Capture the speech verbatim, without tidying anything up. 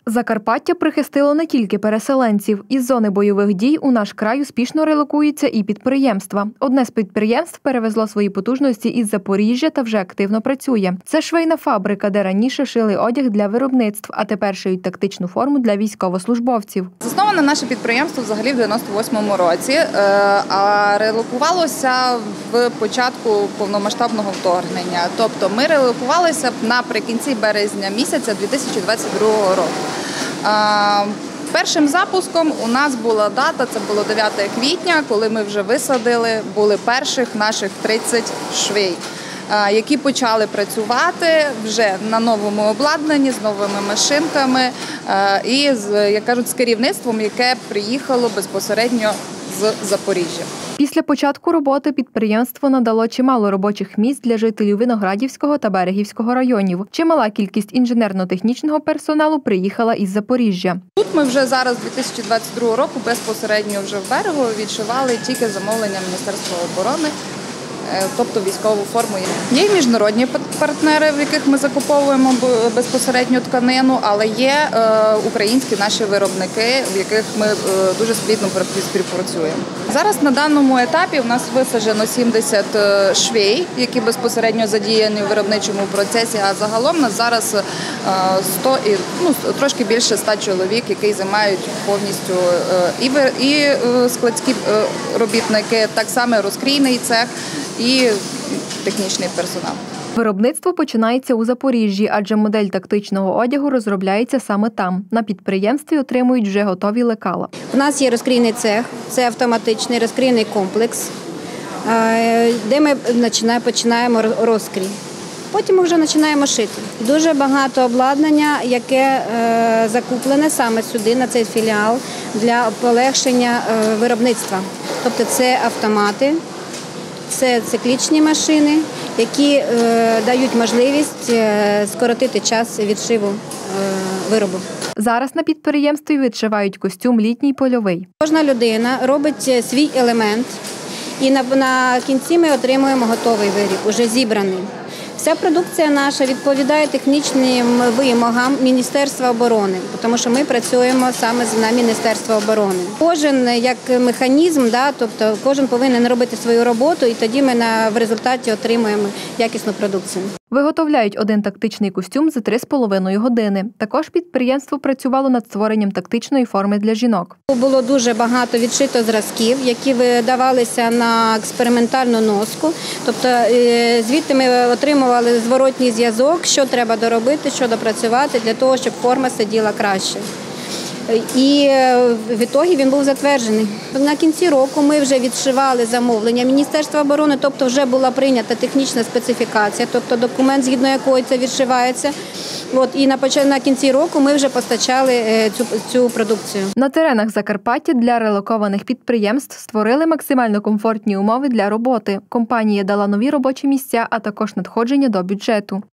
Закарпаття прихистило не тільки переселенців. Із зони бойових дій у наш край успішно релокуються і підприємства. Одне з підприємств перевезло свої потужності із Запоріжжя та вже активно працює. Це швейна фабрика, де раніше шили одяг для виробництв, а тепер шиють тактичну форму для військовослужбовців. Засноване наше підприємство взагалі в дев'яносто восьмому році, а релокувалося в початку повномасштабного вторгнення. Тобто ми релокувалися наприкінці березня місяця дві тисячі двадцять другого року. Першим запуском у нас була дата, це було дев'яте квітня, коли ми вже висадили, були перших наших тридцять швей, які почали працювати вже на новому обладнанні, з новими машинками і, як кажуть, з керівництвом, яке приїхало безпосередньо з Запоріжжя. Після початку роботи підприємство надало чимало робочих місць для жителів Виноградівського та Берегівського районів. Чимала кількість інженерно-технічного персоналу приїхала із Запоріжжя. Тут ми вже зараз, дві тисячі двадцять другого року, безпосередньо вже в Берегово відшивали тільки замовлення Міністерства оборони, тобто військову форму. Є і міжнародні партнери, в яких ми закуповуємо безпосередньо тканину, але є українські наші виробники, в яких ми дуже плідно співпрацюємо. Зараз на даному етапі у нас висаджено сімдесят швей, які безпосередньо задіяні в виробничому процесі, а загалом у нас зараз сто, ну, трошки більше ста чоловік, які займають повністю і, і складські робітники, так само розкрійний цех і технічний персонал. Виробництво починається у Запоріжжі, адже модель тактичного одягу розробляється саме там. На підприємстві отримують вже готові лекала. У нас є розкрійний цех, це автоматичний розкрійний комплекс, де ми починаємо розкрій. Потім ми вже починаємо шити. Дуже багато обладнання, яке закуплене саме сюди, на цей філіал, для полегшення виробництва. Тобто це автомати, це циклічні машини, які е, дають можливість е, скоротити час відшиву е, виробу. Зараз на підприємстві відшивають костюм літній польовий. Кожна людина робить свій елемент, і на, на кінці ми отримуємо готовий виріб, уже зібраний. Вся продукція наша відповідає технічним вимогам Міністерства оборони, тому що ми працюємо саме на Міністерство оборони. Кожен як механізм, да, тобто кожен повинен робити свою роботу, і тоді ми на, в результаті отримуємо якісну продукцію. Виготовляють один тактичний костюм за три з половиною години. Також підприємство працювало над створенням тактичної форми для жінок. Було дуже багато відшито зразків, які видавалися на експериментальну носку. Тобто звідти ми отримували зворотній зв'язок, що треба доробити, що допрацювати для того, щоб форма сиділа краще. І в ітогі він був затверджений. На кінці року ми вже відшивали замовлення Міністерства оборони, тобто вже була прийнята технічна специфікація, тобто документ, згідно якої це відшивається. От, і на, на кінці року ми вже постачали цю, цю продукцію. На теренах Закарпаття для релокованих підприємств створили максимально комфортні умови для роботи. Компанія дала нові робочі місця, а також надходження до бюджету.